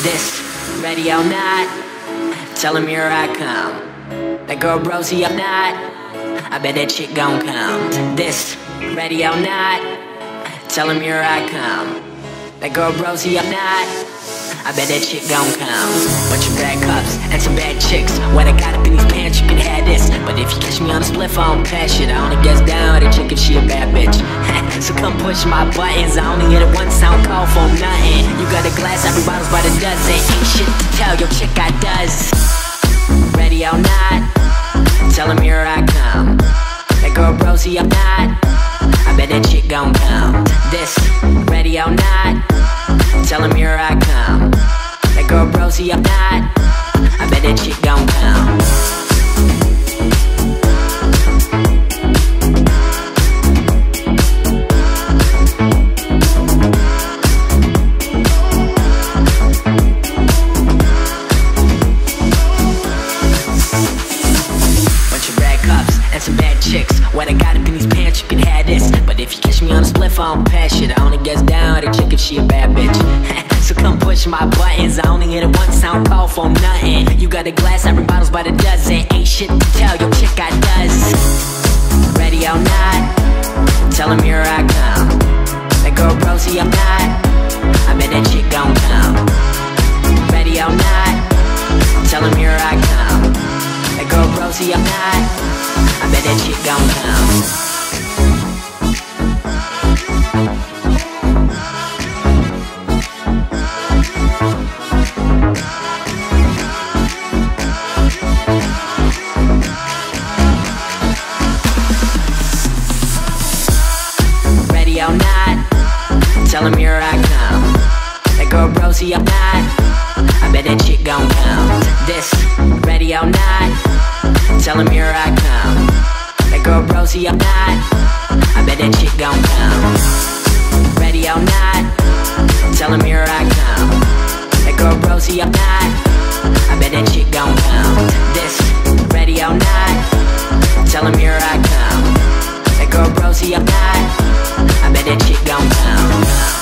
This, ready or not, tell him here I come. That girl Rosie up not, I bet that chick gon' come. This, ready or not, tell him here I come. That girl Rosie up not, I bet that chick gon' come. Bunch of bad cups and some bad chicks. When I got up in these pants, you can have this. But if you catch me on a spliff, I don't pass shit. I only guess down with a chick if she a bad bitch. So come push my buttons. I only hit it once, I don't call for nothing. You got a glass, every bottle's by the dozen. Ain't shit to tell, your chick got does. Ready or not, tell him here I come. That girl Rosie up not, I bet that chick gon' come. This, ready or not, tell him here I come. That girl Rosie up not, I bet that chick gon' come. Some bad chicks. When I got up in these pants, you can have this. But if you catch me on a spliff, I don't pass shit. I only guess down with a chick if she a bad bitch. So come push my buttons. I only hit it once, I don't call for nothing. You got a glass, every bottle's by the dozen. Ain't shit to tell, your chick got does. Ready or not, tell him here I come. That girl Rosie up not, I bet that chick gon' come. Ready or not, tell him here I come. That girl Rosie up not, I bet that chick gon' come. Ready or not, tell him here I come. That girl Rosie up not, I bet that chick gon' come. This, ready or not, tell him here I come. That girl Rosie up not, I bet that chick gon' come. Ready or not, tell him here I come. That girl Rosie up not, I bet that chick gon' come. This, ready or not, tell him here I come. That girl Rosie up not, I bet that chick gon' come.